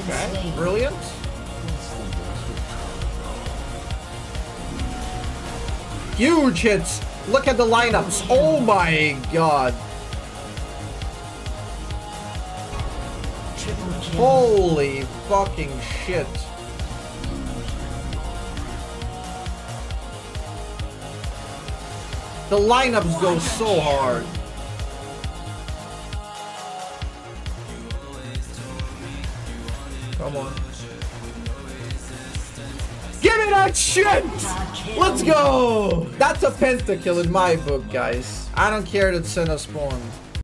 Okay, brilliant. Huge hits. Look at the lineups. Oh my god. Holy fucking shit. The lineups go so hard. Come on. Give me that shit! Let's go! That's a pentakill in my book, guys. I don't care that Senna spawned.